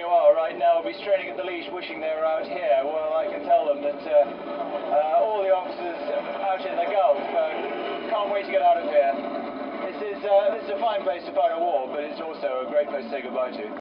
are right now will be straining at the leash, wishing they were out here. Well, I can tell them that all the officers out in the Gulf can't wait to get out of here. This is a fine place to fight a war, but it's also a great place to say goodbye to.